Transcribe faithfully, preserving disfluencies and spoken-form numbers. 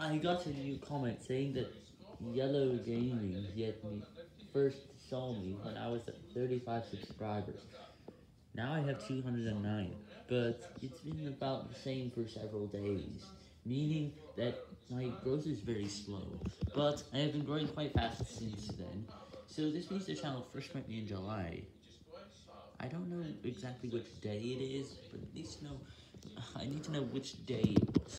I got a new comment saying that Yellow Gaming yet me first saw me when I was at thirty-five subscribers. Now I have two hundred nine, but it's been about the same for several days, meaning that my growth is very slow, but I have been growing quite fast since then. So this means the channel first met me in July. I don't know exactly which day it is, but at least know I need to know which day it was.